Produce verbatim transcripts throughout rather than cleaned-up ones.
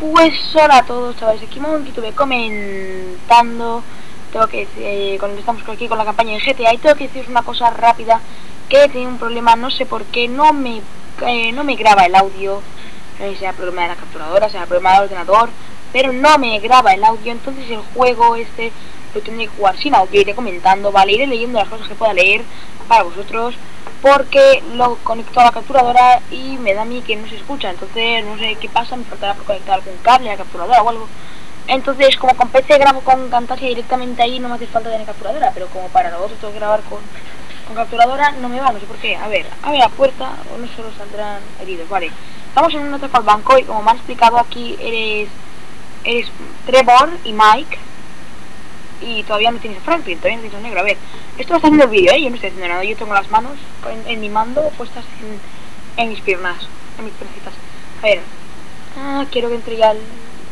Pues hola a todos, chavales, aquí Monkey estuve comentando. Tengo que decir, eh, cuando estamos aquí con la campaña de G T A, y tengo que deciros una cosa rápida, que he tenido un problema, no sé por qué, no me, eh, no me graba el audio, no sé si sea problema de la capturadora, sea problema del ordenador, pero no me graba el audio, entonces el juego este lo tendré que jugar sin audio, iré comentando, vale, iré leyendo las cosas que pueda leer para vosotros, porque lo conecto a la capturadora y me da a mí que no se escucha, entonces no sé qué pasa, me faltará por conectar algún cable a la capturadora o algo. Entonces, como con P C grabo con Camtasia directamente ahí, no me hace falta tener capturadora, pero como para lo otro tengo que grabar con, con capturadora, no me va, no sé por qué. A ver, abre la puerta, o no solo saldrán heridos, vale. Estamos en un hotel al banco y como me han explicado aquí, eres, eres Trevor y Mike. Y todavía no tienes a Franklin, todavía no tienes a Negro. A ver, esto lo está haciendo el vídeo, ¿eh? Yo no estoy haciendo nada, yo tengo las manos en, en mi mando puestas en, en mis piernas, en mis piernitas. A ver, ah, quiero que entre ya el...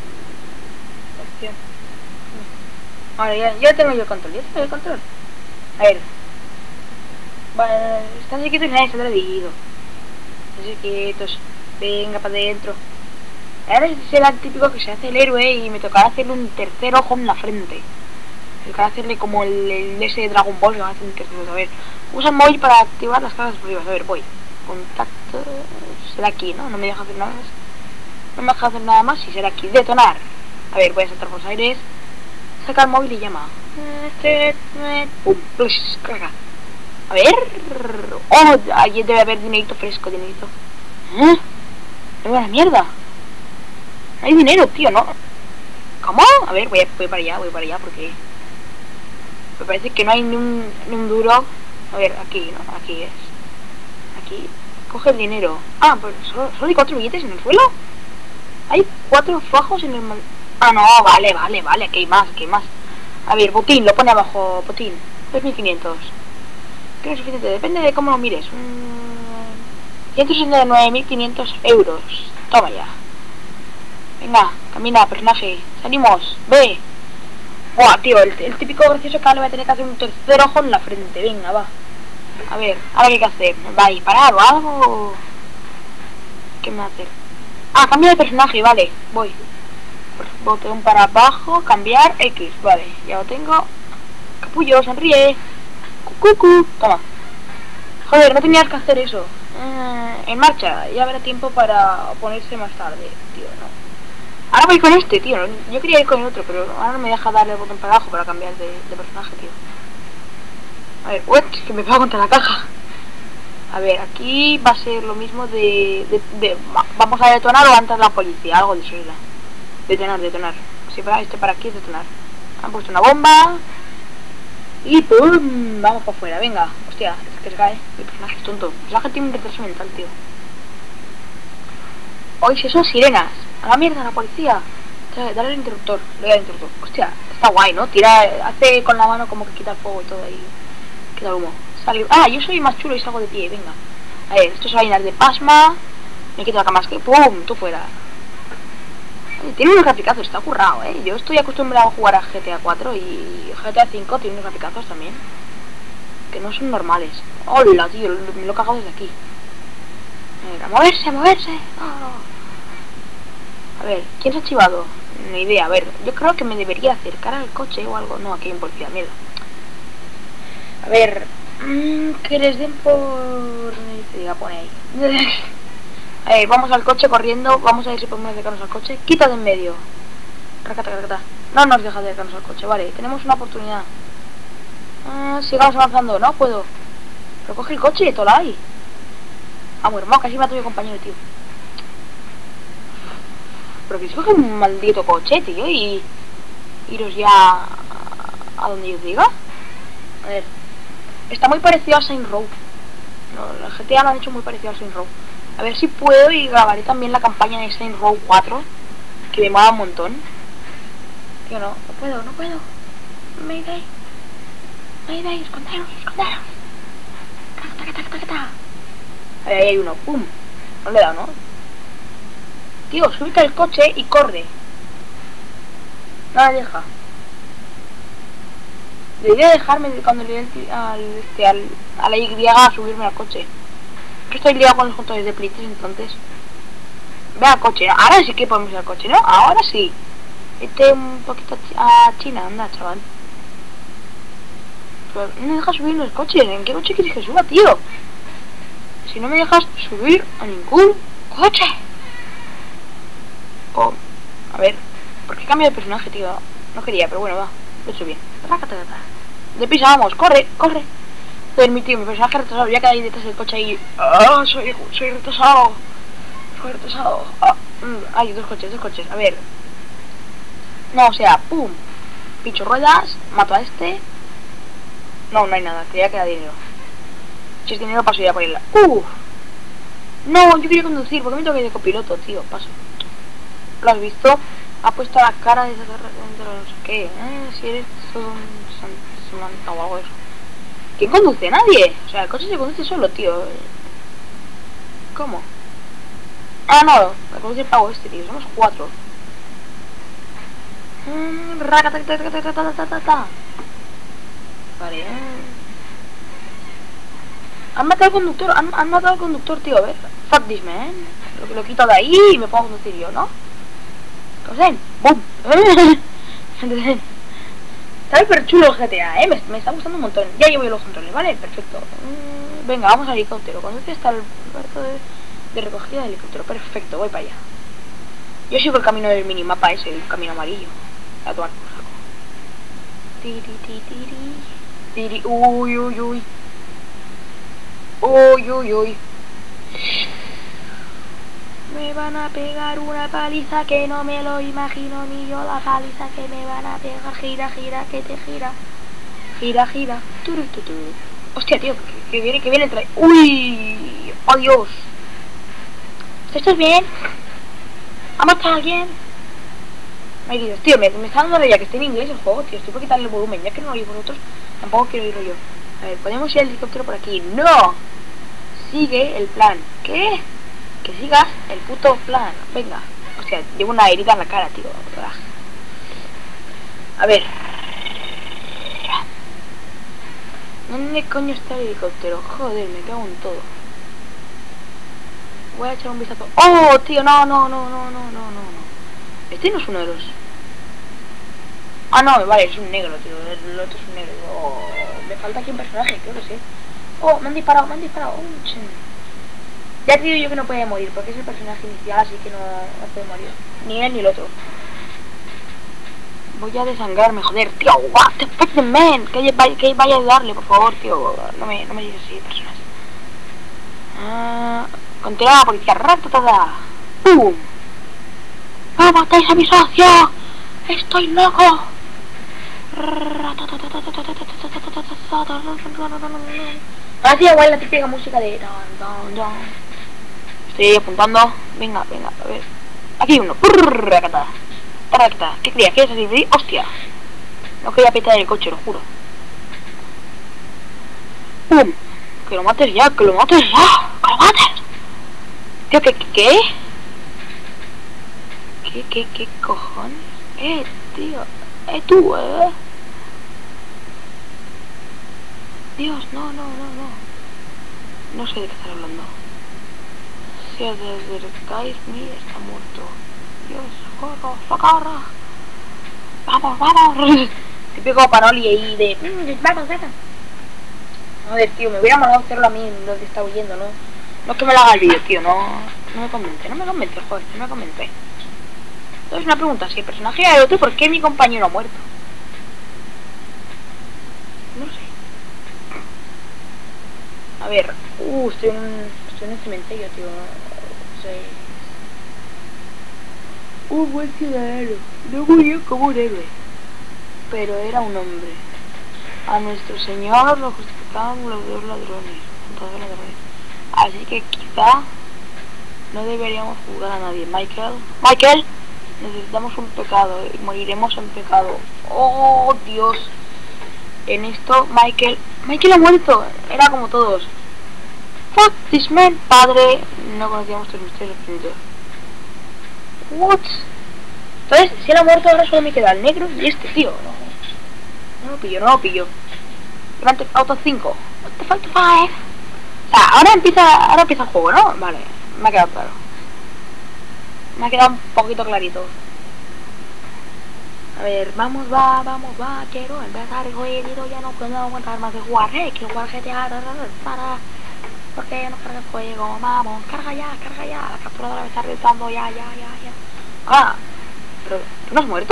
Ahora ya, ya tengo yo el control, ya tengo el control. A ver. Vale, están chiquitos y nadie se lo ha dividido. Están chiquitos. Venga para adentro. Ahora será el típico que se hace el héroe y me tocará hacerle un tercer ojo en la frente. Me tocará hacerle como el, el ese de Dragon Ball que va a hacer un tercer ojo. A ver. Usa el móvil para activar las cargas explosivas. A ver, voy. Contacto. Será aquí, ¿no? No me deja hacer nada más. No me deja hacer nada más y será aquí. Detonar. A ver, voy a saltar por los aires. Saca el móvil y llama. Pum, pues, carga. A ver. Oh, ahí debe haber dinerito fresco, dinerito. ¿Eh? ¡Qué buena mierda! Hay dinero, tío, ¿no? ¿Cómo? A ver, voy, a, voy para allá, voy para allá porque... Me parece que no hay ni un, ni un duro. A ver, aquí, ¿no? Aquí es. Aquí. Coge el dinero. Ah, pues solo, solo hay cuatro billetes en el suelo. Hay cuatro fajos en el... Ah, no, vale, vale, vale, aquí hay más, aquí hay más. A ver, botín, lo pone abajo, botín. dos mil quinientos. Que no es suficiente, depende de cómo lo mires. Mm, ciento sesenta y nueve mil quinientos euros. Toma ya. Venga, camina, personaje. Salimos, ve. Buah, tío, el, el típico gracioso que ahora le voy a tener que hacer un tercer ojo en la frente. Venga, va. A ver, ahora qué hay que hacer. ¿Va a disparar o algo? ¿Qué me va a hacer? Ah, cambia de personaje, vale, voy. Botón para abajo, cambiar, X, vale, ya lo tengo. Capullo, sonríe. Cucu, toma. Joder, no tenías que hacer eso. Eh, en marcha, ya habrá tiempo para ponerse más tarde, tío, no. Ahora voy con este, tío, yo quería ir con el otro, pero ahora no me deja darle el botón para abajo para cambiar de, de personaje, tío. A ver, what, que me pega contra la caja. A ver, aquí va a ser lo mismo de, de, de vamos a detonar o antes la policía, algo de eso era. Detonar, detonar. Si para este para aquí es detonar. Han puesto una bomba. Y pum, vamos para afuera, venga. Hostia, es que se cae. El personaje es tonto. El personaje tiene un retraso mental, tío. Oye, si son sirenas. A la mierda, la policía. Dale al interruptor. Le doy al interruptor. Hostia, está guay, ¿no? Tira, hace con la mano como que quita el fuego y todo ahí. Quita el humo. Sale. Ah, yo soy más chulo y salgo de pie, venga. A ver, esto se va a llenar de pasma. Me quito la cama, que pum, tú fuera. Tiene unos graficazos, está currado, eh. Yo estoy acostumbrado a jugar a G T A cuatro y G T A cinco tiene unos graficazos también. Que no son normales. Hola, tío, me lo he cagado desde aquí. A ver, a moverse, a moverse. Oh. A ver, ¿quién se ha chivado? Ni idea, a ver, yo creo que me debería acercar al coche o algo. No, aquí hay un policía, mierda. A ver, mmm, que les den por... Se diga, pone ahí. A ver, vamos al coche corriendo. Vamos a ver si podemos acercarnos al coche. Quita de en medio. Racata, racata. No nos deja de acercarnos al coche. Vale, tenemos una oportunidad. Ah, sigamos avanzando. No puedo. Pero coge el coche, Tolai. Ah, bueno, hermano, casi me ha mi compañero, tío. Pero que se coge un maldito coche, tío. Y iros ya a, a donde yo os diga. A ver. Está muy parecido a Saints Row. No, la G T A lo han hecho muy parecido a Saints Row. A ver si puedo y grabaré también la campaña de Saints Row cuatro, que me mola un montón. Yo no, no puedo, no puedo. Mayday. Mayday, esconderos, esconderos. Taca, taca, taca, taca. A ver, ahí hay uno, pum. No le he dado, ¿no? Tío, súbete al coche y corre. No la deja. Debería dejarme cuando le dé al, este, al, a la Y a subirme al coche. Que estoy liado con los controles de Play tres, entonces Ve al coche, ¿no? Ahora sí que podemos ir al coche, ¿no? Ahora sí. Vete un poquito a China, anda, chaval. Pero no me dejas subir en el coche. ¿En qué coche quieres que suba, tío? Si no me dejas subir a ningún coche. Oh, a ver, ¿por qué cambio de personaje, tío? No quería, pero bueno, va. Lo he hecho bien. Deprisa, vamos, corre, corre. Joder, mi tío, mi personaje retrasado. Ya queda ahí detrás del coche ahí. ¡Ah! Soy, soy retrasado. Soy retrasado. Ah, hay dos coches, dos coches. A ver. No, o sea, pum. Pincho ruedas, mato a este. No, no hay nada, que ya queda dinero. Si es dinero paso ya por irla. ¡Uf! No, yo quería conducir, ¿por qué me tengo que ir de copiloto, tío? Paso. ¿Lo has visto? Ha puesto la cara de esa no sé qué. Eh, si eres Samantha o algo de eso. ¿Quién conduce? Nadie. O sea, el coche se conduce solo, tío. ¿Cómo? Ah, no, la conduce el pavo este, tío. Somos cuatro. Mm, vale. Han matado al conductor, han, han matado al conductor, tío, a ver. Fuck this, man. Lo, lo quito de ahí y me puedo conducir yo, ¿no? ¿Cómo ¡bum! Está súper chulo el G T A, eh. Me, me está gustando un montón. Ya llevo yo los controles, ¿vale? Perfecto. Mm, venga, vamos al helicóptero. Conduce hasta el puerto de, de recogida del helicóptero. Perfecto, voy para allá. Yo sigo el camino del minimapa ese, el camino amarillo. A tomar por saco. Tiri, tiri, tiri. Tiri. Uy, uy, uy. Uy, uy, uy. Me van a pegar una paliza que no me lo imagino ni yo. La paliza que me van a pegar. Gira, gira, que te gira. Gira, gira. Turu, turu, turu. Hostia, tío, que, que viene, que viene el traje. Uy, oh Dios. ¿Estás bien? ¿Ha matado a alguien? Me he ido. Tío, me, me está dando ya que esté en inglés el juego, tío. Estoy por quitarle el volumen, ya que no lo oís vosotros. Tampoco quiero oírlo yo. A ver, podemos ir al helicóptero por aquí. ¡No! Sigue el plan. ¿Qué? Que sigas el puto plan. Venga. O sea, llevo una herida en la cara, tío. A ver. ¿Dónde coño está el helicóptero? Joder, me cago en todo. Voy a echar un vistazo. ¡Oh, tío! No, no, no, no, no, no, no. Este no es uno de los... Ah, no, vale, es un negro, tío. El otro es un negro. Oh, me falta aquí un personaje, creo que sí. Oh, me han disparado, me han disparado. Oh, chen. Ya te digo yo que no puede morir, porque es el personaje inicial, así que no, no puede morir. Ni él ni el otro. Voy a desangrarme, joder, tío. What the fuck, man. Que, que vaya a ayudarle, por favor, tío. No me, no me digas así, personas. Ah, continúa la policía. Ratatada. ¡Pum! ¡No matéis a mi socio! ¡Estoy loco! Ahora sí, igual la típica música de... Estoy ahí apuntando. Venga, venga, a ver. Aquí hay uno. ¿Qué creías? ¿Quieres salir de ahí? ¡Hostia! No quería petar el coche, lo juro. ¡Pum! ¡Que lo mates ya! ¡Que lo mates ya! ¡Que lo mates! Tío, ¿qué? ¿Qué? ¿Qué? ¿Qué? ¿Qué cojones? Eh, tío. Eh, tú, eh. Dios, no, no, no, no. No sé de qué estás hablando. Si os acercáis, mi está muerto. Dios, socorro, socorro. Vamos, vamos. Típico Panoli ahí de... Vamos, vamos. Joder, tío, me hubiera molado hacerlo a mí donde está huyendo, ¿no? No es que me lo haga el vídeo, tío, no... No me convence, no me convence, joder, no me convence. Entonces una pregunta, si el personaje era el otro, ¿por qué mi compañero ha muerto? No sé. A ver, uh, estoy en un, estoy en un cementerio, tío. No sé. Un buen ciudadano. No murió como un héroe. Pero era un hombre. A nuestro señor lo justificaban los dos ladrones. Los dos ladrones. Así que quizá no deberíamos juzgar a nadie. Michael. Michael. Necesitamos un pecado y moriremos en pecado. Oh, Dios. En esto, Michael... Michael ha muerto. Era como todos. Fuck this man. Padre. No conocíamos tus misterios infinitos. What? Entonces, si él ha muerto, ahora solo me queda el negro y este tío. No, no lo pillo, no lo pillo. Grand Theft Auto cinco. What the fuck, five? O sea, ahora empieza, ahora empieza el juego, ¿no? Vale, me ha quedado claro. Me ha quedado un poquito clarito. A ver, vamos, va, vamos, va, quiero empezar el jueguito, ya no puedo aguantar más de jugar, eh, quiero jugar G T A, para, ¿por qué no carga el juego? Vamos, carga ya, carga ya, la capturadora me está reventando, ya, ya, ya, ya. Ah, pero, ¿tú no has muerto?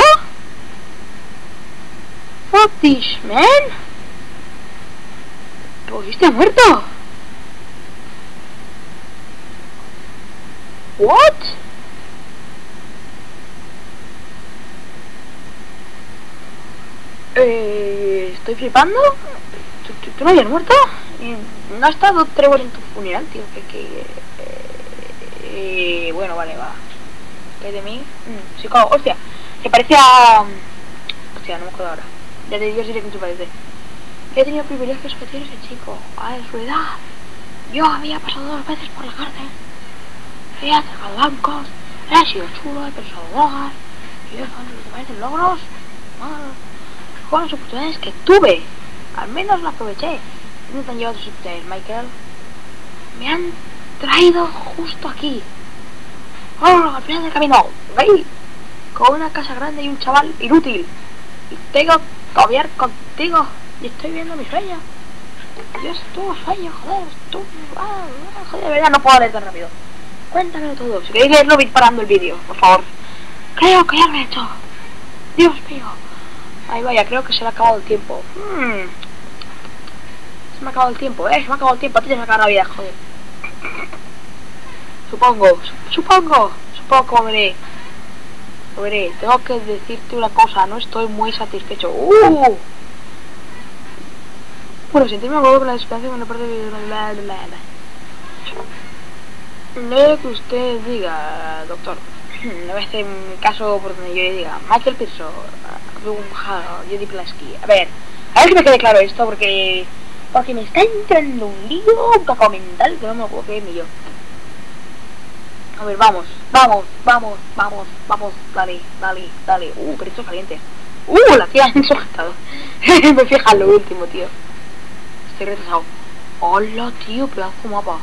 Fuck this, man. ¿Te volviste a muerto? What? Eh, estoy flipando. ¿Tú, tú, tú no habías muerto? ¿No ha estado Trevor en tu funeral, tío? Que, que eh, bueno, vale, va. ¿Qué hay de mí? Mm, psicólogo, hostia. Se parece a... Hostia, no me acuerdo ahora. Ya te Dios diré que se parece. He tenido privilegios que tiene ese chico. A su edad. Yo había pasado dos veces por la cárcel. He atracado bancos. He sido chulo, he pensado drogas. Y eso no te parecen logros. Mal. Con las oportunidades que tuve, al menos las aproveché. ¿Dónde te han llevado tus oportunidades, Michael? Me han traído justo aquí. Oh, al final del camino, ahí, con una casa grande y un chaval inútil. Y tengo que hablar contigo. Y estoy viendo mi sueño. Yo estuve sueño, joder, estuve... Ah, joder, de verdad no puedo leer tan rápido. Cuéntamelo todo. Si queréis leerlo, vid parando el vídeo, por favor. Creo que ya lo he hecho. Dios mío. Ahí vaya, creo que se me ha acabado el tiempo. Hmm. Se me ha acabado el tiempo, eh. Se me ha acabado el tiempo. A ti te se me acaba la vida, joder. Supongo, su supongo. Supongo que veré. Lo veré. Tengo que decirte una cosa. No estoy muy satisfecho. Uh. Bueno, sentirme acuerdo con la distancia con la parte de... Bla, bla, bla. Lo que usted diga, doctor. No voy a hacer caso por donde yo le diga. Michael Pearson, Jody Pulaski. A ver, a ver que me quede claro esto porque porque me está entrando un lío un poco mental que no me lo puedo creer ni yo. A ver, vamos, vamos, vamos, vamos, vamos, dale, dale, dale. Uh, pero esto es caliente. Uh, la tía me ha sujetado. Me fija en lo último, tío. Estoy retrasado. Hola, tío, pedazo mapa.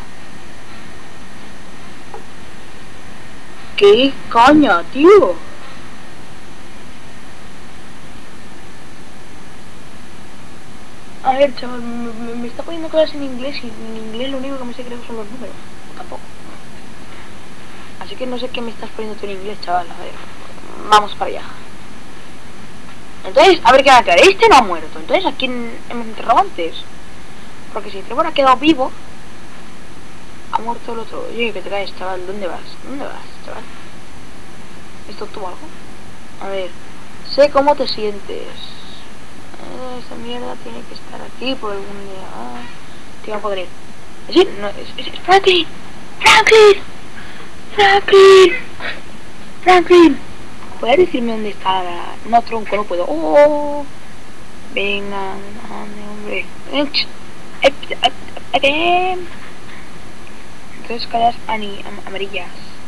¿Qué caña, tío? A ver, chaval, me, me, me está poniendo cosas en inglés y en inglés lo único que me sé creo son los números. Tampoco. Así que no sé qué me estás poniendo tú en inglés, chaval. A ver, vamos para allá. Entonces, a ver qué va a quedar. Este no ha muerto. Entonces, ¿a quién hemos enterrado antes? Porque si Trevor ha quedado vivo, ha muerto el otro. Oye, que te caes, chaval. ¿Dónde vas? ¿Dónde vas, chaval? ¿Esto tú algo? A ver, sé cómo te sientes. Eh, esta mierda tiene que estar aquí por algún día. Ah, tío, no podré ir. ¿Sí? No, es, es, es Franklin. Franklin. Franklin. Franklin. ¿Puedes decirme dónde está la... No, tronco, no puedo. Oh. Venga, hombre. Entonces caras amarillas.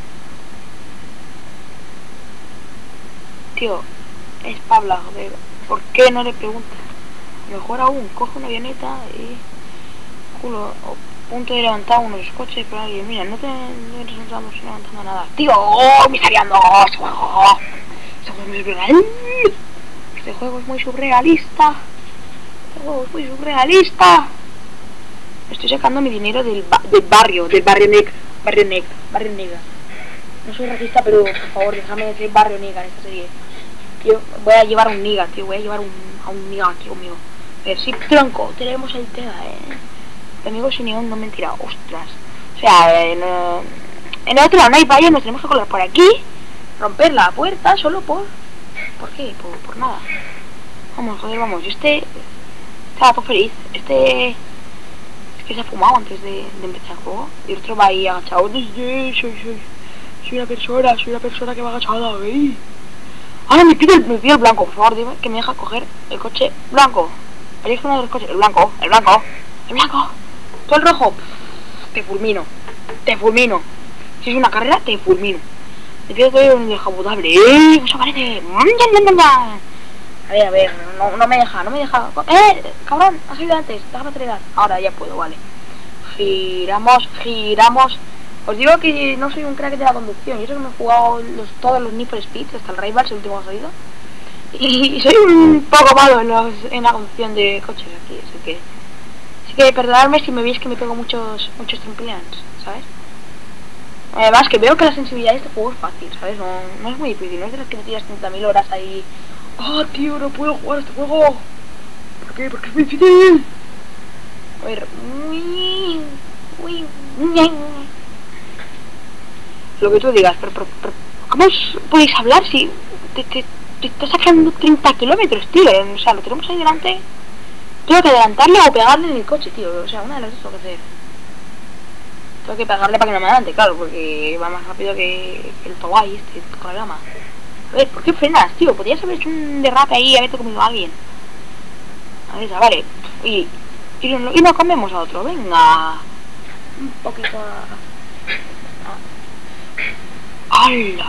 Tío, es Pablo, joder. ¿Por qué no le preguntas? Mejor aún, coge una avioneta y... Culo, a punto de levantar uno de los coches, pero alguien, mira, no te no estamos levantando nada. Tío, oh, me está liando. Este juego, este juego es muy surreal. Este juego es muy surrealista. Este juego es muy surrealista. Estoy sacando mi dinero del, ba del barrio, del barrio negro, barrio negro, barrio negro. No soy racista, pero por favor, déjame decir barrio negro en esta serie. Tío, voy a llevar un niga, tío, voy a llevar un, a un niga aquí conmigo. A ver, sí, tronco, tenemos el tema, eh. El amigo sin neón, no mentira, ostras. O sea, en, en el otro lado no hay vallas, nos tenemos que colar por aquí, romper la puerta solo por... ¿Por qué? Por, por nada. Vamos, joder, vamos, yo este... Estaba todo feliz, este... que se ha fumado antes de, de empezar el juego y el otro va ahí agachado. Soy, soy, soy, soy una persona, soy una persona que va agachada, ¿eh? Ahora me pide, el, me pide el blanco, por favor, dime que me deja coger el coche blanco. Elige uno de los coches, el blanco, el blanco, el blanco. Todo el rojo, te fulmino, te fulmino. Si es una carrera, te fulmino. Me pido todo un descapotable, ¿eh? Eso parece. A ver, a ver, no, no me deja, no me deja. ¡Eh! Cabrón, has ido antes, déjame acelerar. Ahora ya puedo, vale. Giramos, giramos, Os digo que no soy un crack de la conducción. Y eso que me he jugado los, todos los Need for Speed, hasta el Rivals, el último que ha salido. Y, y soy un poco malo en, los, en la conducción de coches aquí, así que... Así que perdonadme si me veis que me pego muchos muchos trampolines, ¿sabes? Además que veo que la sensibilidad de este juego es fácil, ¿sabes? No, no es muy difícil, no es de las que te tiras treinta mil horas ahí. ¡Oh, tío, no puedo jugar a este juego! ¿Por qué? Porque es muy difícil. A ver... Lo que tú digas, pero, pero, pero ¿cómo os podéis hablar si te, te, te estás sacando treinta kilómetros, tío? O sea, lo tenemos ahí delante. Tengo que adelantarle o pegarle en el coche, tío. O sea, una de las dos tengo que hacer. Tengo que pegarle para que no me adelante, claro, porque va más rápido que, que el Towai este, con el Lama. A ver, ¿por qué frenas, tío? Podrías haber hecho un derrape ahí y haberte comido a alguien. A ver, vale. Y, y, y nos comemos a otro, venga. Un poquito a... ¡Hala!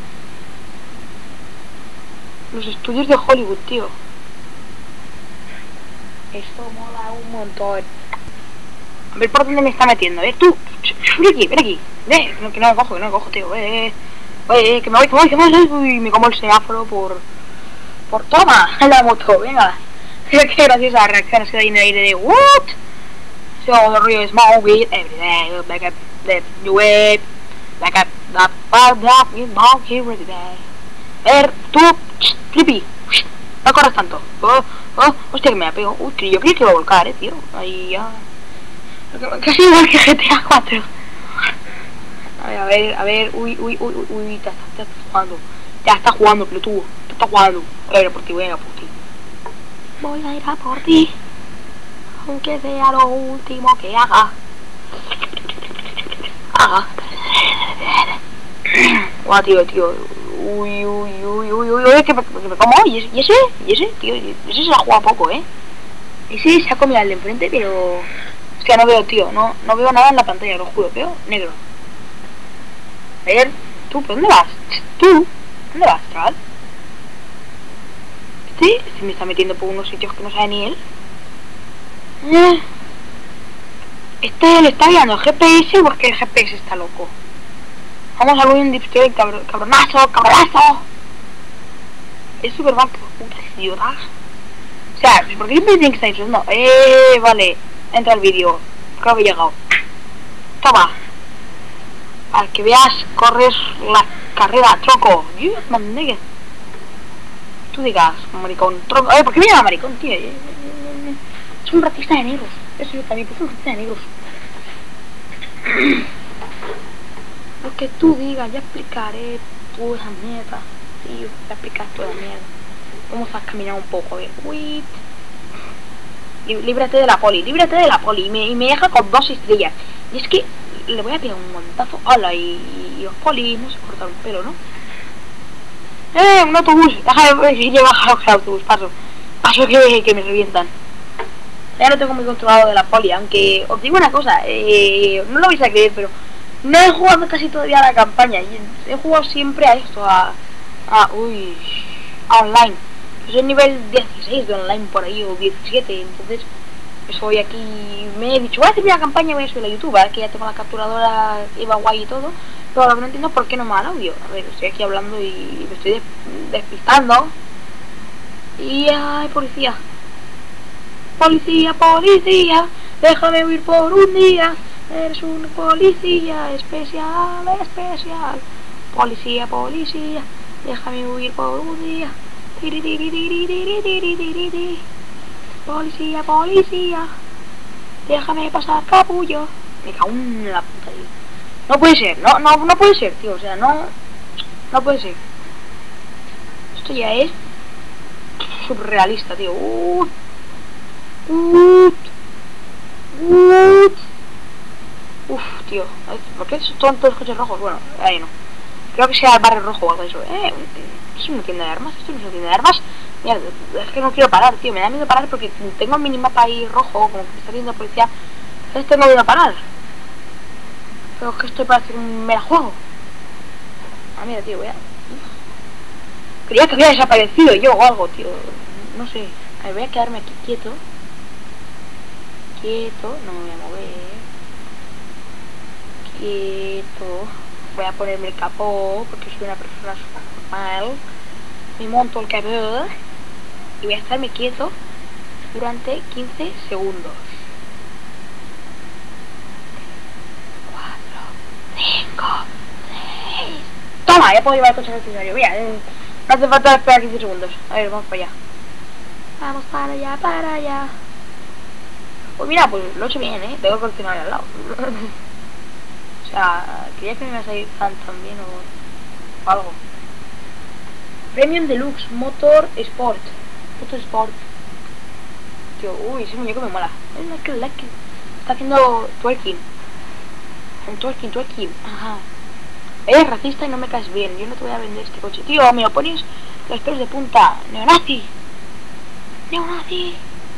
Los estudios de Hollywood, tío. Esto mola un montón. A ver por dónde me está metiendo, eh. Tú, ven aquí, ven aquí. Ve, no, que no me cojo, que no me cojo, tío. Eh, eh, que me voy, que me voy, que me voy. Uy, me como el semáforo por... Por... ¡Toma! La moto, venga. Qué graciosa reacción, ha sido ahí en el aire de... ¿What? So the real small weed every day. Back up, left, you wait. Back up, up, up, up, you know, here every day. A ver, tú, Flippy. No corras tanto. Oh, oh, hostia, que me la pego. Uy, que yo creí que iba a volcar, eh, tío. Ahí ya. Casi igual que G T A cuatro. A ver, a ver, a ver. Uy, uy, uy, uy, uy. Ya está, ya está jugando. Ya está jugando, pelotudo. Ya está jugando. Voy a ir a por ti, voy a ir a por ti. Voy a ir a por ti. Aunque sea lo último que haga. Haga. Guau, tío, tío. Uy, uy, uy, uy, uy, uy, que me, que me como. ¿Y ese? ¿Y ese? ¿Y ese? Tío, ese se la juega poco, ¿eh? Ese se ha comido al de enfrente, pero... Hostia, no veo, tío. No, no veo nada en la pantalla, lo juro. Veo negro. A ver, tú, ¿por dónde vas? ¿Tú? ¿Dónde vas, chaval? Este, este me está metiendo por unos sitios que no sabe ni él. Eh. Este le está guiando el G P S porque el G P S está loco. Vamos a ver un dipstick, cabr cabronazo, cabronazo. Es super banco, puta ciudad. O sea, ¿por qué siempre tienen que estar insultando? Eh, vale, entra el vídeo. Creo que he llegado. Toma. Para que veas, corres la carrera, troco. Tú digas, maricón, troco. Eh, ¿por qué me llama maricón, tío? Es un racista de negros. Eso yo también, pues es un racista de negros. Lo que tú digas, ya explicaré toda esa mierda. Tío, ya explicar toda la mierda. Vamos a caminar un poco, a ver. Wait. Líbrate de la poli, líbrate de la poli. Y me, y me deja con dos estrellas. Y es que le voy a pegar un guantazo. Hola, y, y los polis no se cortan un pelo, ¿no? ¡Eh! Un autobús. Deja de ir bajar el autobús. Paso. Paso que, que me revientan. Ya lo tengo muy controlado de la poli. Aunque os digo una cosa. Eh, no lo vais a creer, pero no he jugado casi todavía a la campaña. He jugado siempre a esto. A... a uy... A online. Soy nivel dieciséis de online por ahí, o diecisiete, entonces pues hoy aquí me he dicho, voy a hacer una campaña y voy a subir a YouTube, ahora que ya tengo la capturadora, iba guay y todo, pero lo que no entiendo es por qué no me da el audio. A ver, estoy aquí hablando y me estoy despistando. Y ay, policía. Policía, policía, déjame huir por un día, eres un policía especial, especial. Policía, policía, déjame huir por un día. Policía, policía, déjame pasar, capullo. Me cago en la puta, tío. No puede ser, no, no, no puede ser, tío. O sea, no, no puede ser. Esto ya es surrealista, tío. Uh, uh, uh. Uf, tío. ¿Por qué son todos los coches rojos? Bueno, ahí no. Creo que sea el barrio rojo o algo de eso. Eh, ¿esto es una tienda de armas? ¿Esto no es una tienda de armas? Mira, es que no quiero parar, tío. Me da miedo parar porque tengo el minimapa ahí rojo, como que me está viendo policía. Entonces tengo miedo a parar. Pero es que estoy para hacer un merajuego. Ah, mira, tío, voy a... Creía que había desaparecido yo o algo, tío. No sé. A ver, voy a quedarme aquí quieto. Quieto, no me voy a mover. quieto. Voy a ponerme el capó porque soy una persona normal. Me monto el cabello y voy a estarme quieto durante quince segundos. cuatro, cinco, seis. Toma, ya puedo llevar el coche al escenario. Mira, eh, no hace falta esperar quince segundos. A ver, vamos para allá. Vamos para allá, para allá. Pues mira, pues lo he hecho bien, ¿eh? Tengo el concesionario al lado. O sea, quería que me iba a salir fan también o, o algo. Premium Deluxe Motor Sport. Motor Sport. Tío, uy, ese muñeco me mola. Es like, like. Está haciendo twerking. Un twerking, twerking. Ajá. Eres racista y no me caes bien. Yo no te voy a vender este coche. Tío, me lo pones los pelos de punta. Neonazi. Neonazi.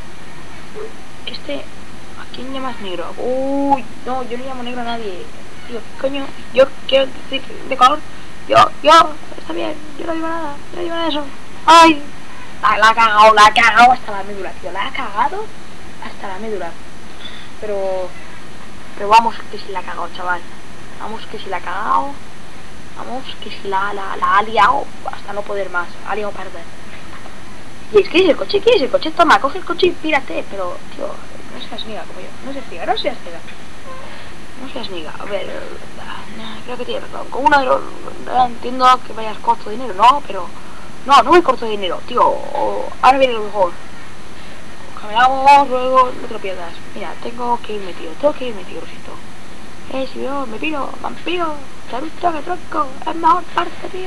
Este... ¿A quién llamas negro? Uy, no, yo no llamo negro a nadie. Tío, coño, yo quiero decir de color. Yo, yo, está bien, yo no digo nada, yo no digo nada de eso. Ay, la, la ha cagado, la ha cagado hasta la médula, tío, la ha cagado hasta la médula. Pero, pero vamos que si la ha cagado, chaval. Vamos que si la ha cagado. Vamos que si la, la, la ha liado hasta no poder más. Ha liado perder. Y es que es el coche, ¿qué es el coche? Toma, coge el coche y pírate. Pero, tío, no seas niga como yo. No seas niga, no seas niga. No seas niga. A ver, no, creo que tienes razón. Con uno de los... No entiendo que vayas corto de dinero, no, pero... No, no voy corto de dinero, tío. O, ahora viene lo mejor. Caminamos, luego no te lo pierdas. Mira, tengo que irme, tío. Tengo que irme, tío, lo siento. Eh, si veo, me piro, vampiro. Charuto, que tronco. Es mejor parte, tío.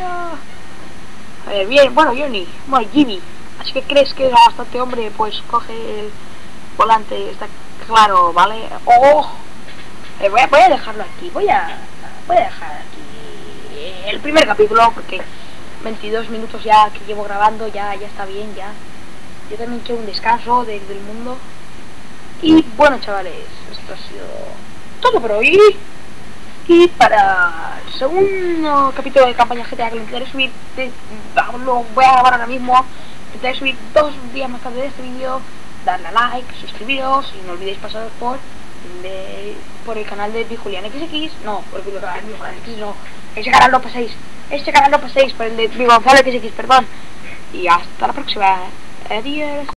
A ver, bien, bueno, Johnny. Bueno, Jimmy. Así que crees que era bastante hombre, pues coge el volante, está claro, ¿vale? ¡Oh! Eh, voy, a, voy a dejarlo aquí, voy a, voy a dejar aquí el primer capítulo, porque veintidós minutos ya que llevo grabando, ya, ya está bien, ya. Yo también quiero un descanso de, del mundo. Y bueno, chavales, esto ha sido todo por hoy. Y para el segundo capítulo de campaña G T A que lo intentaré subir, de, lo voy a grabar ahora mismo. Intentaré subir dos días más tarde de este vídeo. Darle a like, suscribiros y no olvidéis pasaros por de, por el canal de Bijulian X X. No, por el canal de Bijulian X X no. Ese canal no paséis. Ese canal no paséis por el de Bigonzalo X X, perdón. Y hasta la próxima. Adiós.